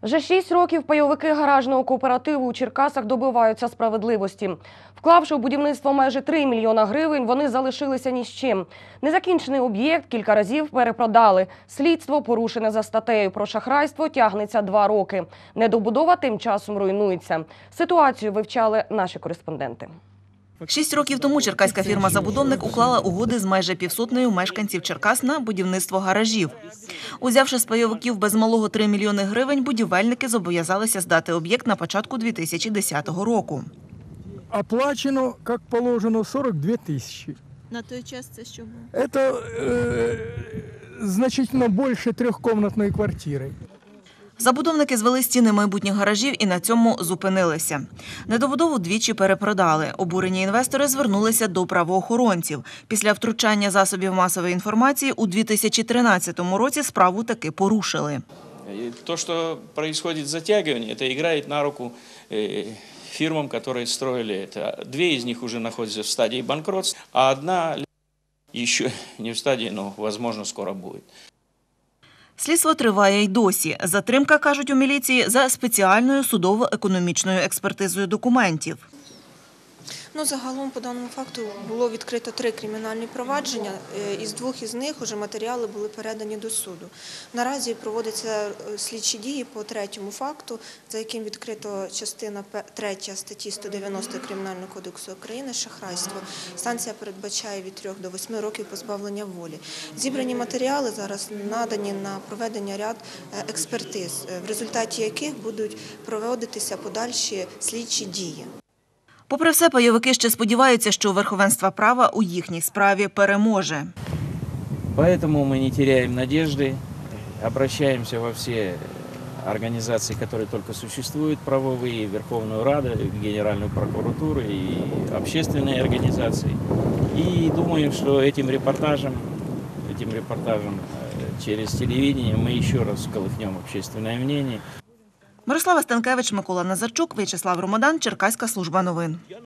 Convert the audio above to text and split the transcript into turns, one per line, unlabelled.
Вже 6 років пайовики гаражного кооперативу у Черкасах добиваються справедливості. Вклавши у будівництво майже 3 мільйона гривень, вони залишилися ні з чим. Незакінчений об'єкт кілька разів перепродали. Слідство, порушене за статтею про шахрайство, тягнеться 2 роки. Недобудова тим часом руйнується. Ситуацію вивчали наші кореспонденти.
6 років тому черкаська фірма-забудовник уклала угоди з майже півсотнею мешканців Черкас на будівництво гаражів. Узявши з пайовиків без малого 3 мільйони гривень, будівельники зобов'язалися здати об'єкт на початку 2010 року.
Оплачено, як положено, 42 тисячі.
На той час це що було?
Це значительно більше трьохкімнатної квартири.
Забудовники звели стіни майбутніх гаражів і на цьому зупинилися. Недобудову двічі перепродали. Обурені інвестори звернулися до правоохоронців. Після втручання засобів масової інформації у 2013 році справу таки порушили.
То, что происходит затягивание, это играет на руку фирмам, которые строили это. 2 из них уже находятся в стадии банкротства, а 1 еще не в стадии, но, возможно, скоро будет.
Слідство триває й досі. Затримка, кажуть у міліції, за спеціальною судово-економічною експертизою документів.
Загалом по даному факту було відкрито 3 кримінальні провадження, із 2 із них вже матеріали були передані до суду. Наразі проводяться слідчі дії по 3-му факту, за яким відкрито частина 3 статті 190 Кримінального кодексу України «Шахрайство». Санкція передбачає від 3 до 8 років позбавлення волі. Зібрані матеріали зараз надані на проведення ряд експертиз, в результаті яких будуть проводитися подальші слідчі дії.
Попри все, пайовики ще сподіваються, що верховенство права у їхній справі переможе.
Поэтому мы не теряем надежды, обращаемся во все организации, которые только существуют, правовые, Верховную Раду, Генеральную прокуратуру и общественные организации. И думаем, что этим репортажем через телевидение мы еще раз всколыхнем общественное мнение.
Мирослава Станкевич, Микола Назарчук, В'ячеслав Ромодан, Черкаська служба новин.